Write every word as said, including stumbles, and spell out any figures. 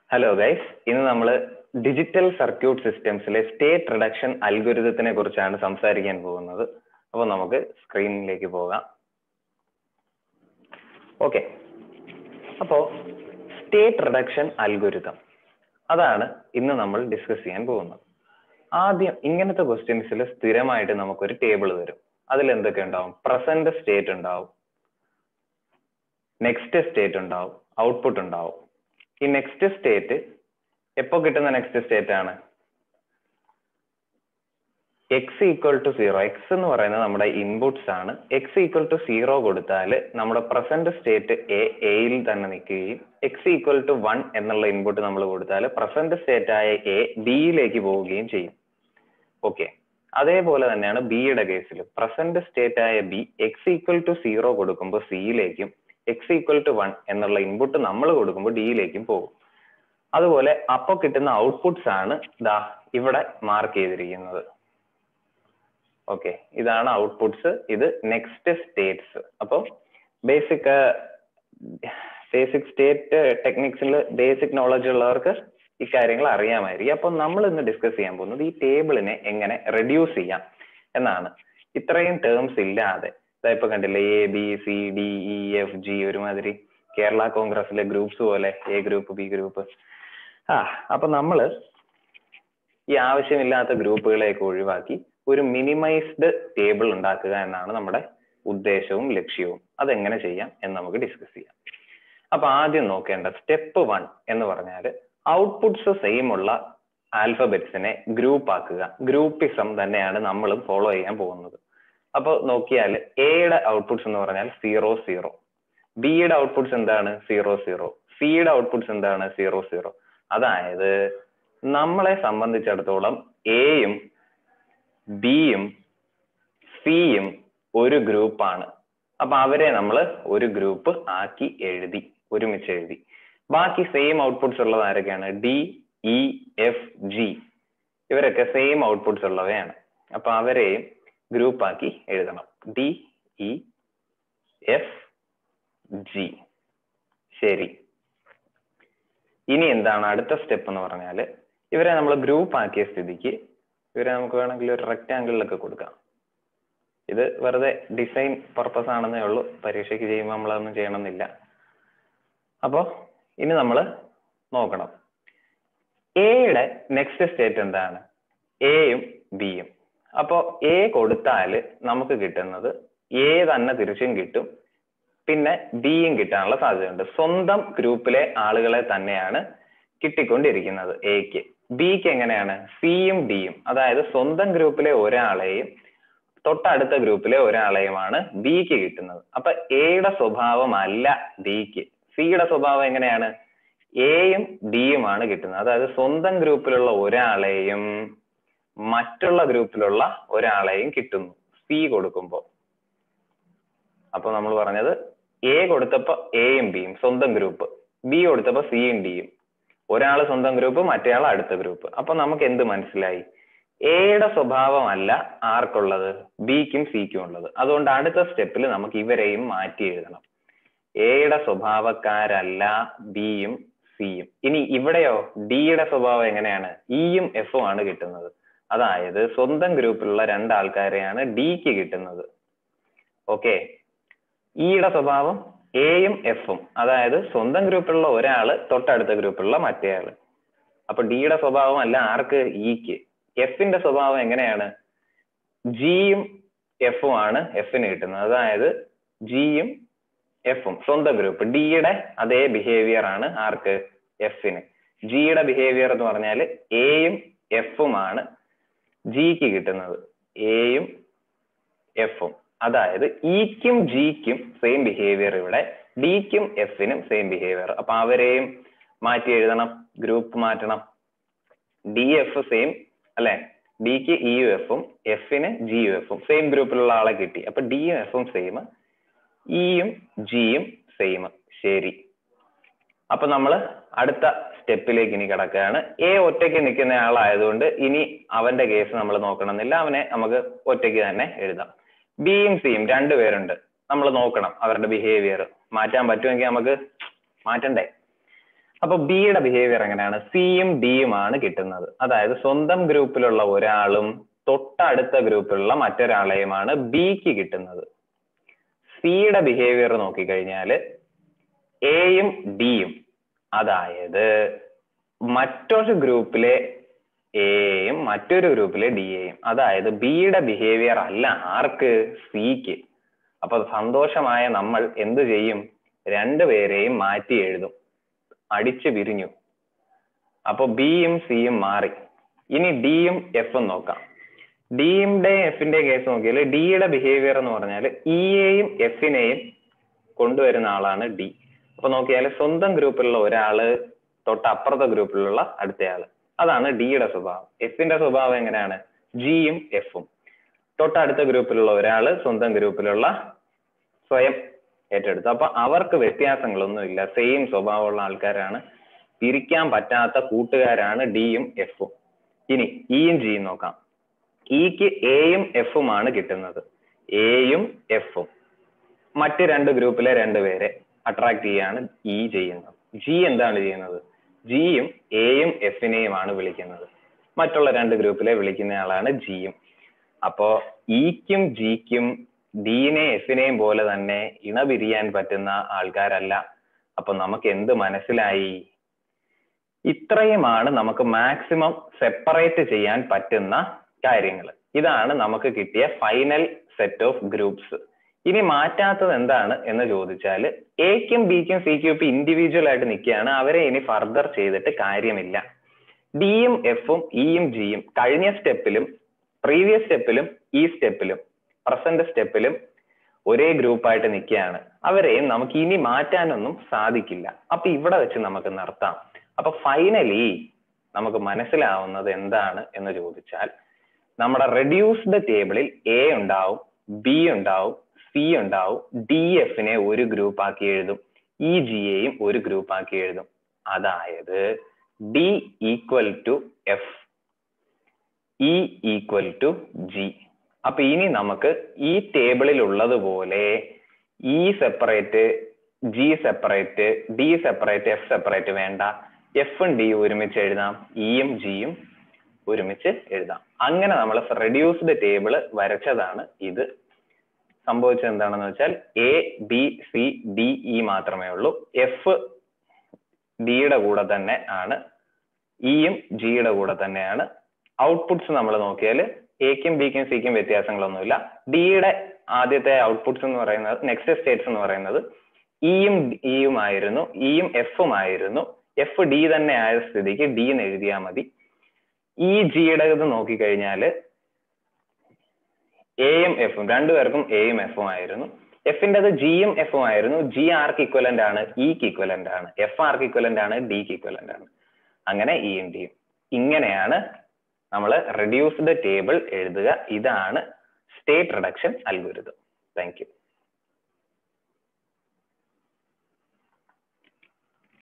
Hello guys, ഇന്ന് നമ്മൾ digital circuit സിസ്റ്റംസിലെ സ്റ്റേറ്റ് റിഡക്ഷൻ അൽഗോരിതത്തിനെ കുറിച്ചാണ് സംസാരിക്കാൻ പോകുന്നത്. അപ്പോൾ നമുക്ക് സ്ക്രീനിലേക്ക് പോകാം. ഓക്കെ, അപ്പോൾ സ്റ്റേറ്റ് റിഡക്ഷൻ അൽഗോരിതം അതാണ് ഇന്ന് നമ്മൾ ഡിസ്കസ് ചെയ്യാൻ പോകുന്നത്. ആദ്യം ഇങ്ങനത്തെ ക്വസ്റ്റ്യൻസിൽ സ്ഥിരമായിട്ട് നമുക്കൊരു ടേബിൾ തരും. അതിൽ എന്തൊക്കെ ഉണ്ടാവും? പ്രസന്റ് സ്റ്റേറ്റ് ഉണ്ടാവും, നെക്സ്റ്റ് സ്റ്റേറ്റ് ഉണ്ടാവും, ഔട്ട്പുട്ട് ഉണ്ടാവും. ഈ നെക്സ്റ്റ് സ്റ്റേറ്റ് എപ്പോ കിട്ടുന്ന നെക്സ്റ്റ് സ്റ്റേറ്റ് ആണ്? X equal to zero. X എന്ന് പറയുന്നത് നമ്മുടെ ഇൻപുട്സ് ആണ്. എക്സ് ഈക്വൽ ടു സീറോ കൊടുത്താൽ നമ്മുടെ പ്രസന്റ് സ്റ്റേറ്റ് എ എയിൽ തന്നെ നിൽക്കുകയും എക്സ് ഈക്വൽ ടു വൺ എന്നുള്ള ഇൻപുട്ട് നമ്മൾ കൊടുത്താൽ പ്രസന്റ് സ്റ്റേറ്റ് ആയ എ ബിയിലേക്ക് പോവുകയും ചെയ്യും. ഓക്കെ, അതേപോലെ തന്നെയാണ് ബിയുടെ കേസിൽ. പ്രസന്റ് സ്റ്റേറ്റ് ആയ B X equal to zero കൊടുക്കുമ്പോൾ സിയിലേക്കും എക്സ് ഈക്വൽ ടു വൺ എന്നുള്ള ഇൻപുട്ട് നമ്മൾ കൊടുക്കുമ്പോൾ ഡിയിലേക്കും പോകും. അതുപോലെ അപ്പൊ കിട്ടുന്ന ഔട്ട്പുട്ട്സ് ആണ് ദാ ഇവിടെ മാർക്ക് ചെയ്തിരിക്കുന്നത്. ഓക്കെ, ഇതാണ് ഔട്ട്പുട്ട്സ്, ഇത് നെക്സ്റ്റ് സ്റ്റേറ്റ്സ്. അപ്പോൾ ബേസിക് ബേസിക് സ്റ്റേറ്റ് ടെക്നിക്സിൽ ബേസിക് നോളജ് ഉള്ളവർക്ക് ഈ കാര്യങ്ങൾ അറിയാമായിരിക്കും. അപ്പൊ നമ്മൾ ഇന്ന് ഡിസ്കസ് ചെയ്യാൻ പോകുന്നത് ഈ ടേബിളിനെ എങ്ങനെ റെഡ്യൂസ് ചെയ്യാം എന്നാണ്. ഇത്രയും ടേംസ് ഇല്ലാതെ ഇപ്പൊ കണ്ടില്ലേ, A B C D E F G, ഒരുമാതിരി കേരള കോൺഗ്രസിലെ ഗ്രൂപ്പ്സ് പോലെ എ ഗ്രൂപ്പ് ബി ഗ്രൂപ്പ്. ആ അപ്പൊ നമ്മള് ഈ ആവശ്യമില്ലാത്ത ഗ്രൂപ്പുകളെയൊക്കെ ഒഴിവാക്കി ഒരു മിനിമൈസ്ഡ് ടേബിൾ ഉണ്ടാക്കുക എന്നാണ് നമ്മുടെ ഉദ്ദേശവും ലക്ഷ്യവും. അതെങ്ങനെ ചെയ്യാം എന്ന് നമുക്ക് ഡിസ്കസ് ചെയ്യാം. അപ്പൊ ആദ്യം നോക്കേണ്ട സ്റ്റെപ്പ് വൺ എന്ന് പറഞ്ഞാൽ ഔട്ട്പുട്ട്സ് സെയിം ഉള്ള ആൽഫബറ്റ്സിനെ ഗ്രൂപ്പ് ആക്കുക. ഗ്രൂപ്പിസം തന്നെയാണ് നമ്മളും ഫോളോ ചെയ്യാൻ പോകുന്നത്. അപ്പൊ നോക്കിയാൽ എയുടെ ഔട്ട്പുട്ട്സ് എന്ന് പറഞ്ഞാൽ സീറോ സീറോ, ബിയുടെ ഔട്ട്പുട്ട്സ് എന്താണ്? സീറോ സീറോ, സിയുടെ ഔട്ട്പുട്ട്സ് എന്താണ്? Zero zero. അതായത് നമ്മളെ സംബന്ധിച്ചിടത്തോളം എയും ബിയും സിയും ഒരു ഗ്രൂപ്പാണ്. അപ്പൊ അവരെ നമ്മൾ ഒരു ഗ്രൂപ്പ് ആക്കി എഴുതി, ഒരുമിച്ച് എഴുതി. ബാക്കി സെയിം ഔട്ട്പുട്ട്സ് ഉള്ളത് ആരൊക്കെയാണ്? ഡി ഇ എഫ് ജി, ഇവരൊക്കെ സെയിം ഔട്ട്പുട്ട്സ് ഉള്ളവയാണ്. അപ്പൊ അവരെയും ഗ്രൂപ്പ് ആക്കി എഴുതണം. D E F G. ശരി, ഇനി എന്താണ് അടുത്ത സ്റ്റെപ്പ് എന്ന് പറഞ്ഞാൽ ഇവരെ നമ്മൾ ഗ്രൂപ്പ് ആക്കിയ സ്ഥിതിക്ക് ഇവരെ നമുക്ക് വേണമെങ്കിൽ ഒരു റെക്റ്റാങ്കിളിലൊക്കെ കൊടുക്കാം. ഇത് വെറുതെ ഡിസൈൻ പർപ്പസ് ആണെന്നേ ഉള്ളൂ, പരീക്ഷയ്ക്ക് ചെയ്യുമ്പോൾ നമ്മളതൊന്നും ചെയ്യണമെന്നില്ല. അപ്പോ ഇനി നമ്മൾ നോക്കണം, എയുടെ നെക്സ്റ്റ് സ്റ്റേറ്റ് എന്താണ്? എയും ബിയും. അപ്പോ എ കൊടുത്താൽ നമുക്ക് കിട്ടുന്നത് എ തന്നെ തിരിച്ചും കിട്ടും, പിന്നെ ബിയും കിട്ടാനുള്ള സാധ്യതയുണ്ട്. സ്വന്തം ഗ്രൂപ്പിലെ ആളുകളെ തന്നെയാണ് കിട്ടിക്കൊണ്ടിരിക്കുന്നത് എക്ക്. ബിക്ക് എങ്ങനെയാണ്? സിയും ഡിയും, അതായത് സ്വന്തം ഗ്രൂപ്പിലെ ഒരാളെയും തൊട്ടടുത്ത ഗ്രൂപ്പിലെ ഒരാളെയുമാണ് ബിക്ക് കിട്ടുന്നത്. അപ്പൊ എയുടെ സ്വഭാവം അല്ല ഡിക്ക്. സിയുടെ സ്വഭാവം എങ്ങനെയാണ്? എയും ഡിയുമാണ് കിട്ടുന്നത്. അതായത് സ്വന്തം ഗ്രൂപ്പിലുള്ള ഒരാളെയും മറ്റുള്ള ഗ്രൂപ്പിലുള്ള ഒരാളെയും കിട്ടുന്നു സി കൊടുക്കുമ്പോൾ. അപ്പൊ നമ്മൾ പറഞ്ഞത് എ കൊടുത്തപ്പോ എയും ബിയും സ്വന്തം ഗ്രൂപ്പ്, ബി കൊടുത്തപ്പോ സിയും ഡിയും. ഒരാൾ സ്വന്തം ഗ്രൂപ്പ്, മറ്റേയാൾ അടുത്ത ഗ്രൂപ്പ്. അപ്പൊ നമുക്ക് എന്ത് മനസ്സിലായി? എയുടെ സ്വഭാവമല്ല ആർക്കുള്ളത്? ബിക്കും സിക്കും ഉള്ളത്. അതുകൊണ്ട് അടുത്ത സ്റ്റെപ്പിൽ നമുക്ക് ഇവരെയും മാറ്റി എഴുതണം. എയുടെ സ്വഭാവക്കാരല്ല ബിയും സിയും. ഇനി ഇവിടെയോ ഡിയുടെ സ്വഭാവം എങ്ങനെയാണ്? ഇയും എഫും ആണ് കിട്ടുന്നത്. അതായത് സ്വന്തം ഗ്രൂപ്പിലുള്ള രണ്ടാൾക്കാരെയാണ് ഡിക്ക് കിട്ടുന്നത്. ഓക്കെ, ഇയുടെ സ്വഭാവം എയും എഫും, അതായത് സ്വന്തം ഗ്രൂപ്പിലുള്ള ഒരാള് തൊട്ടടുത്ത ഗ്രൂപ്പിലുള്ള മറ്റേയാള്. അപ്പൊ ഡിയുടെ സ്വഭാവം അല്ല ആർക്ക്? ഇക്ക്. എഫിന്റെ സ്വഭാവം എങ്ങനെയാണ്? ജിയും എഫും ആണ് എഫിന് കിട്ടുന്നത്. അതായത് ജിയും എഫും സ്വന്തം ഗ്രൂപ്പ്. ഡിയുടെ അതേ ബിഹേവിയർ ആണ് ആർക്ക്? എഫിന്. ജിയുടെ ബിഹേവിയർ എന്ന് പറഞ്ഞാൽ എയും എഫും ആണ് ജിക്ക് കിട്ടുന്നത്. എയും എഫും, അതായത് ഇക്കും ജിക്കും സെയിം ബിഹേവിയർ, ഇവിടെ ഡിക്കും എഫിനും സെയിം ബിഹേവിയർ. അപ്പൊ അവരെയും മാറ്റി എഴുതണം, ഗ്രൂപ്പ് മാറ്റണം. ഡി എഫ് സെയിം അല്ലെ, ഡിക്ക് ഇയു എഫും എഫിന് ജിയു എഫും സെയിം ഗ്രൂപ്പിലുള്ള ആളെ കിട്ടി. അപ്പൊ ഡിയും എഫും സെയിം, ഇയും ജിയും സെയിം. ശരി, അപ്പൊ നമ്മൾ അടുത്ത സ്റ്റെപ്പിലേക്ക് ഇനി കിടക്കുകയാണ്. എ ഒറ്റയ്ക്ക് നിൽക്കുന്ന ആളായതുകൊണ്ട് ഇനി അവന്റെ കേസ് നമ്മൾ നോക്കണമെന്നില്ല, അവനെ നമുക്ക് ഒറ്റയ്ക്ക് തന്നെ എഴുതാം. ബിയും സിയും രണ്ടുപേരുണ്ട്, നമ്മൾ നോക്കണം അവരുടെ ബിഹേവിയർ. മാറ്റാൻ പറ്റുമെങ്കിൽ നമുക്ക് മാറ്റണ്ടേ? അപ്പൊ ബിയുടെ ബിഹേവിയർ എങ്ങനെയാണ്? സിയും ഡിയുമാണ് കിട്ടുന്നത്. അതായത് സ്വന്തം ഗ്രൂപ്പിലുള്ള ഒരാളും തൊട്ടടുത്ത ഗ്രൂപ്പിലുള്ള മറ്റൊരാളെയുമാണ് ബിക്ക് കിട്ടുന്നത്. സിയുടെ ബിഹേവിയർ നോക്കിക്കഴിഞ്ഞാല് എയും ഡിയും, അതായത് മറ്റൊരു ഗ്രൂപ്പിലെ എയും മറ്റൊരു ഗ്രൂപ്പിലെ ഡിയെയും, അതായത് ബിയുടെ ബിഹേവിയർ അല്ല ആർക്ക്? സിക്ക്. അപ്പൊ സന്തോഷമായ നമ്മൾ എന്ത് ചെയ്യും? രണ്ടുപേരെയും മാറ്റി എഴുതും, അടിച്ചു പിരിഞ്ഞു. അപ്പൊ ബിയും സിയും മാറി. ഇനി ഡിയും എഫും നോക്കാം. ഡിയുടെ എഫിന്റെ കേസ് നോക്കിയാൽ ഡിയുടെ ബിഹേവിയർ എന്ന് പറഞ്ഞാൽ ഇയെയും എഫിനെയും കൊണ്ടുവരുന്ന ആളാണ് ഡി. അപ്പൊ നോക്കിയാൽ സ്വന്തം ഗ്രൂപ്പിലുള്ള ഒരാള് തൊട്ടപ്പുറത്തെ ഗ്രൂപ്പിലുള്ള അടുത്തയാള്, അതാണ് ഡിയുടെ സ്വഭാവം. എഫിന്റെ സ്വഭാവം എങ്ങനെയാണ്? ജിയും എഫും. തൊട്ടടുത്ത ഗ്രൂപ്പിലുള്ള ഒരാള് സ്വന്തം ഗ്രൂപ്പിലുള്ള സ്വയം ഏറ്റെടുത്തു. അപ്പൊ അവർക്ക് വ്യത്യാസങ്ങളൊന്നുമില്ല, സെയിം സ്വഭാവമുള്ള ആൾക്കാരാണ്, പിരിക്കാൻ പറ്റാത്ത കൂട്ടുകാരാണ് ഡിയും എഫും. ഇനി ഇയും ജിയും നോക്കാം. ഇക്ക് എയും എഫുമാണ് കിട്ടുന്നത്. എയും എഫും മറ്റ് രണ്ട് ഗ്രൂപ്പിലെ രണ്ടുപേരെ അട്രാക്ട് ചെയ്യാണ് ഇ ചെയ്യുന്നത്. ജി എന്താണ് ചെയ്യുന്നത്? ജിയും എയും എഫിനെയുമാണ് വിളിക്കുന്നത്. മറ്റുള്ള രണ്ട് ഗ്രൂപ്പിലെ വിളിക്കുന്നയാളാണ് ജിയും. അപ്പോ ഇക്കും ജിക്കും ഡിനെ എഫിനെയും പോലെ തന്നെ ഇണപിരിയാൻ പറ്റുന്ന ആൾക്കാരല്ല. അപ്പൊ നമുക്ക് എന്ത് മനസ്സിലായി? ഇത്രയുമാണ് നമുക്ക് മാക്സിമം സെപ്പറേറ്റ് ചെയ്യാൻ പറ്റുന്ന കാര്യങ്ങൾ. ഇതാണ് നമുക്ക് കിട്ടിയ ഫൈനൽ സെറ്റ് ഓഫ് ഗ്രൂപ്പ്സ്. ഇനി മാറ്റാത്തത് എന്താണ് എന്ന് ചോദിച്ചാൽ എക്കും ബിക്കും സിക്കും ഇപ്പൊ ഇൻഡിവിജ്വൽ ആയിട്ട് നിൽക്കുകയാണ്, അവരെ ഇനി ഫർദർ ചെയ്തിട്ട് കാര്യമില്ല. ഡിയും എഫും ഇയും ജിയും കഴിഞ്ഞ സ്റ്റെപ്പിലും പ്രീവിയസ് സ്റ്റെപ്പിലും ഈ സ്റ്റെപ്പിലും പ്രസന്റ് സ്റ്റെപ്പിലും ഒരേ ഗ്രൂപ്പായിട്ട് നിൽക്കുകയാണ്, അവരെയും നമുക്ക് ഇനി മാറ്റാനൊന്നും സാധിക്കില്ല. അപ്പൊ ഇവിടെ വെച്ച് നമുക്ക് നിർത്താം. അപ്പൊ ഫൈനലി നമുക്ക് മനസ്സിലാവുന്നത് എന്താണ് എന്ന് ചോദിച്ചാൽ നമ്മുടെ റെഡ്യൂസ്ഡ് ടേബിളിൽ എ ഉണ്ടാവും, ബി ഉണ്ടാവും, സി ഉണ്ടാവും, ഡി എഫിനെ ഒരു ഗ്രൂപ്പ് ആക്കി എഴുതും, ഇ ജിയെയും ഒരു ഗ്രൂപ്പ് ആക്കി എഴുതും. അതായത് D equal to F, E equal to G. അപ്പൊ ഇനി നമുക്ക് ഈ ടേബിളിൽ ഉള്ളതുപോലെ E separate, G separate, D separate, F separate വേണ്ട. എഫും ഡി ഒരുമിച്ച് എഴുതാം, ഇയും ജിയും ഒരുമിച്ച് എഴുതാം. അങ്ങനെ നമ്മൾ റെഡ്യൂസ്ഡ് ടേബിൾ വരച്ചതാണ് ഇത്. സംഭവിച്ചത് എന്താണെന്ന് വെച്ചാൽ A B C D E മാത്രമേ ഉള്ളൂ. എഫ് ഡിയുടെ കൂടെ തന്നെ ആണ്, ഇയും ജിയുടെ കൂടെ തന്നെയാണ്. ഔട്ട്പുട്ട്സ് നമ്മൾ നോക്കിയാൽ എക്കും ബിക്കും സിക്കും വ്യത്യാസങ്ങളൊന്നുമില്ല. ഡിയുടെ ആദ്യത്തെ ഔട്ട്പുട്ട്സ് എന്ന് പറയുന്നത്, നെക്സ്റ്റ് സ്റ്റേറ്റ്സ് എന്ന് പറയുന്നത് ഇയും ഇയും ആയിരുന്നു, ഇയും എഫും ആയിരുന്നു. എഫ് ഡി തന്നെ ആയ സ്ഥിതിക്ക് ഡി എന്ന് എഴുതിയാൽ മതി. ഈ ജിയുടെ ഇത് നോക്കിക്കഴിഞ്ഞാല് എയും എഫും രണ്ടുപേർക്കും എയും എഫും ആയിരുന്നു. എഫിൻ്റെത് ജിയും എഫും ആയിരുന്നു. ജി ആർക്ക് ഇക്വലന്റ് ആണ്? ഇക്ക് ഇക്വലന്റ് ആണ്. എഫ് ആർക്ക് ഇക്വലന്റ് ആണ്? ഡിക്ക് ഇക്വലന്റ് ആണ്. അങ്ങനെ ഇയും ഡിയും. ഇങ്ങനെയാണ് നമ്മൾ റെഡ്യൂസ്ഡ് ടേബിൾ എഴുതുക. ഇതാണ് state reduction algorithm. Thank U.